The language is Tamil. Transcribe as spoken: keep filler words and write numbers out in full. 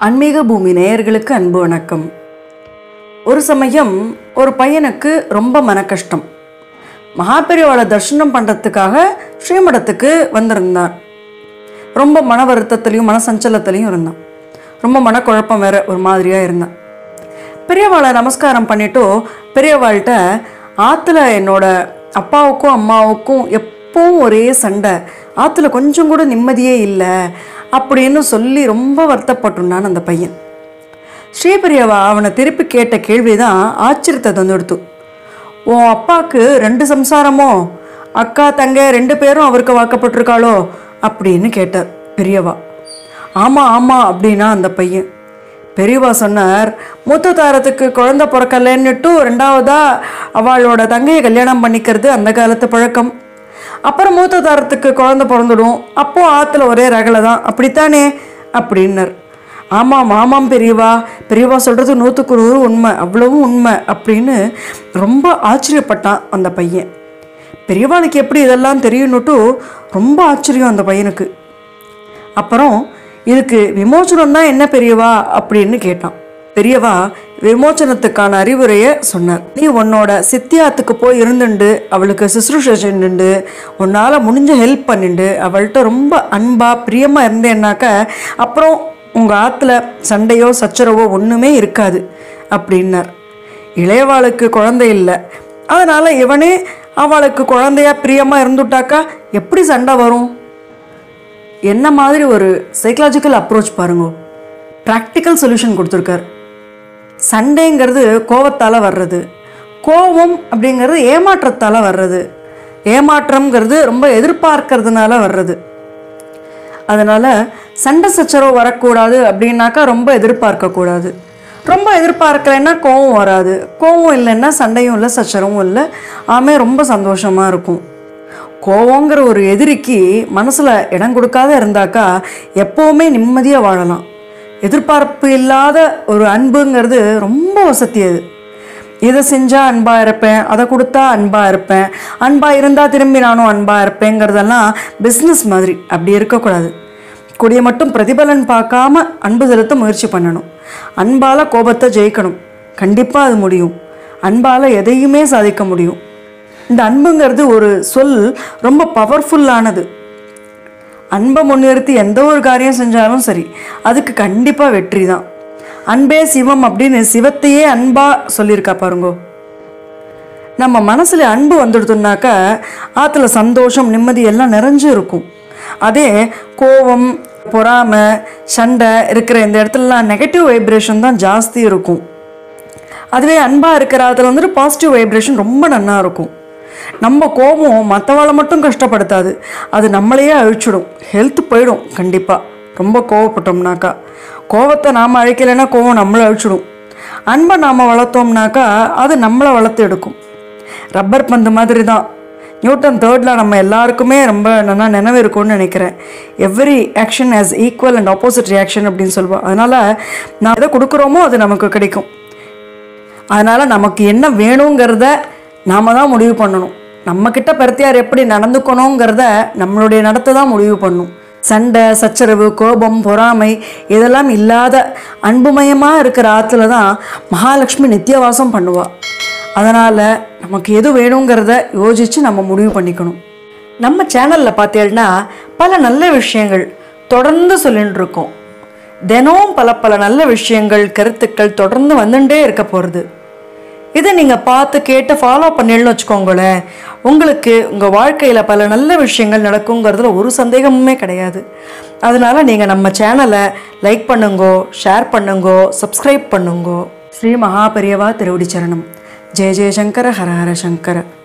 ஆன்மீக பூமி நேயர்களுக்கு அன்பு வணக்கம். ஒரு சமயம் ஒரு பையனுக்கு ரொம்ப மன கஷ்டம். மகாபெரிவாளை தரிசனம் பண்ணுறதுக்காக ஸ்ரீமடத்துக்கு வந்திருந்தான். ரொம்ப மன வருத்தத்துலேயும் மன சஞ்சலத்துலேயும் இருந்தான். ரொம்ப மனக்குழப்பம் வேற ஒரு மாதிரியாக இருந்தான். பெரியவாளை நமஸ்காரம் பண்ணிவிட்டு பெரியவாள்கிட்ட, ஆற்றுல என்னோட அப்பாவுக்கும் அம்மாவுக்கும் எப்பவும் ஒரே சண்டை, ஆற்றுல கொஞ்சம் கூட நிம்மதியே இல்லை அப்படின்னு சொல்லி ரொம்ப வருத்தப்பட்டுனான் அந்த பையன். ஸ்ரீபெரியவா அவனை திருப்பி கேட்ட கேள்வி தான் ஆச்சரியத்தை தந்துடுத்து. உன் அப்பாவுக்கு ரெண்டு சம்சாரமோ, அக்கா தங்க ரெண்டு பேரும் அவருக்கு வாக்கப்பட்டிருக்காளோ அப்படின்னு கேட்டார் பெரியவா. ஆமாம் ஆமாம் அப்படின்னா அந்த பையன். பெரியவா சொன்னார், மூத்த தாரத்துக்கு குழந்தை பிறக்கலன்னுட்டு ரெண்டாவதா அவளோட தங்கையை கல்யாணம் பண்ணிக்கிறது அந்த காலத்து பழக்கம். அப்புறம் மூத்த தாரத்துக்கு குழந்தை பிறந்துடும், அப்போது ஆற்றுல ஒரே ரகலை தான், அப்படித்தானே அப்படின்னார். ஆமாம் ஆமாம் பெரியவா, பெரியவா சொல்கிறது நூற்றுக்கு நூறு உண்மை, அவ்வளவும் உண்மை அப்படின்னு ரொம்ப ஆச்சரியப்பட்டான் அந்த பையன். பெரியவாளுக்கு எப்படி இதெல்லாம் தெரியும்னுட்டு ரொம்ப ஆச்சரியம் அந்த பையனுக்கு. அப்புறம் இதுக்கு விமோச்சனம் தான் என்ன பெரியவா அப்படின்னு கேட்டான். பெரியவா விமோச்சனத்துக்கான அறிவுரையை சொன்னார். நீ உன்னோட சித்தியாத்துக்கு போய் இருந்துண்டு அவளுக்கு சுசுரூஷை செஞ்சுண்டு உன்னால் முடிஞ்ச ஹெல்ப் பண்ணிண்டு அவள்கிட்ட ரொம்ப அன்பாக பிரியமாக இருந்தேன்னாக்க அப்புறம் உங்கள் ஆற்றுல சண்டையோ சச்சரவோ ஒன்றுமே இருக்காது அப்படின்னார். இளையவாளுக்கு குழந்தை இல்லை, அதனால் இவனே அவளுக்கு குழந்தையா பிரியமாக இருந்துட்டாக்கா எப்படி சண்டை வரும்? என்ன மாதிரி ஒரு சைக்கலாஜிக்கல் அப்ரோச் பாருங்க. ப்ராக்டிக்கல் சொல்யூஷன் கொடுத்துருக்கார். சண்டைங்கிறது கோபத்தால் வர்றது, கோபம் அப்படிங்கிறது ஏமாற்றத்தால் வர்றது, ஏமாற்றம்ங்கிறது ரொம்ப எதிர்பார்க்கறதுனால வர்றது. அதனால் சண்டை சச்சரவு வரக்கூடாது அப்படின்னாக்கா ரொம்ப எதிர்பார்க்கக்கூடாது. ரொம்ப எதிர்பார்க்கலைன்னா கோபம் வராது, கோபம் இல்லைன்னா சண்டையும் இல்லை சச்சரவும் இல்லை, ஆமே ரொம்ப சந்தோஷமாக இருக்கும். கோபங்கிற ஒரு எதிரிக்கு மனசில் இடம் கொடுக்காத இருந்தாக்கா எப்போவுமே நிம்மதியாக வாழலாம். எதிர்பார்ப்பு இல்லாத ஒரு அன்புங்கிறது ரொம்ப வசதியது. இதை செஞ்சால் அன்பாக இருப்பேன், அதை கொடுத்தா அன்பாக இருப்பேன், அன்பாக இருந்தால் திரும்பி நானும் அன்பாக இருப்பேங்கிறதெல்லாம் பிஸ்னஸ் மாதிரி. அப்படி இருக்கக்கூடாது. கூடிய மட்டும் பிரதிபலன் பார்க்காம அன்பு செலுத்த முயற்சி பண்ணணும். அன்பால் கோபத்தை ஜெயிக்கணும். கண்டிப்பாக அது முடியும். அன்பால் எதையுமே சாதிக்க முடியும். இந்த அன்புங்கிறது ஒரு சொல் ரொம்ப பவர்ஃபுல்லானது. அன்பை முன்னிறுத்தி எந்த ஒரு காரியம் செஞ்சாலும் சரி, அதுக்கு கண்டிப்பாக வெற்றி தான். அன்பே சிவம் அப்படின்னு சிவத்தையே அன்பாக சொல்லியிருக்கா பாருங்கோ. நம்ம மனசில் அன்பு வந்துடுதுனாக்கா ஆற்றுல சந்தோஷம் நிம்மதி எல்லாம் நிறைஞ்சு இருக்கும். அதே கோபம் பொறாமை சண்டை இருக்கிற இந்த இடத்துலலாம் நெகட்டிவ் வைப்ரேஷன் தான் ஜாஸ்தி இருக்கும். அதுவே அன்பாக இருக்கிற ஆற்றுல வந்துட்டு பாசிட்டிவ் வைப்ரேஷன் ரொம்ப நல்லா இருக்கும். நம்ம கோபம் மற்றவாளை மட்டும் கஷ்டப்படுத்தாது, அது நம்மளையே அழிச்சிடும், ஹெல்த் போயிடும் கண்டிப்பாக. ரொம்ப கோவப்பட்டோம்னாக்கா, கோபத்தை நாம் அழிக்கலைன்னா கோபம் நம்மளை அழிச்சிடும். அன்பை நாம் வளர்த்தோம்னாக்கா அது நம்மளை வளர்த்து எடுக்கும். ரப்பர் பந்து மாதிரி தான். நியூட்டன் தேர்டில் நம்ம எல்லாருக்குமே ரொம்ப நல்லா நினைவு இருக்கும்னு நினைக்கிறேன். Every action has equal and opposite reaction அப்படின்னு சொல்லுவோம். அதனால் நான் எதை கொடுக்குறோமோ அது நமக்கு கிடைக்கும். அதனால் நமக்கு என்ன வேணுங்கிறத நாம் தான் முடிவு பண்ணணும். நம்மக்கிட்ட பெருத்தியார் எப்படி நடந்துக்கணுங்கிறத நம்மளுடைய நடத்தை தான் முடிவு பண்ணணும். சண்டை சச்சரவு கோபம் பொறாமை இதெல்லாம் இல்லாத அன்புமயமாக இருக்கிற ஆற்றுல தான் மகாலட்சுமி நித்தியவாசம் பண்ணுவாள். அதனால் நமக்கு எது வேணுங்கிறத யோசித்து நம்ம முடிவு பண்ணிக்கணும். நம்ம சேனலில் பார்த்தீங்கன்னா பல நல்ல விஷயங்கள் தொடர்ந்து சொல்லிட்டு இருக்கோம். தினமும் பல பல நல்ல விஷயங்கள் கருத்துக்கள் தொடர்ந்து வந்துட்டே இருக்க போகிறது. இதை நீங்கள் பார்த்து கேட்டு ஃபாலோ பண்ணிடணும்னு வச்சுக்கோங்களேன், உங்களுக்கு உங்கள் வாழ்க்கையில் பல நல்ல விஷயங்கள் நடக்குங்கிறதுல ஒரு சந்தேகமுமே கிடையாது. அதனால் நீங்கள் நம்ம சேனலை லைக் பண்ணுங்கோ, ஷேர் பண்ணுங்கோ, சப்ஸ்கிரைப் பண்ணுங்கோ. ஸ்ரீ மகாபெரியவா திருவடி சரணம். ஜெய ஜெயசங்கர ஹர ஹர சங்கர.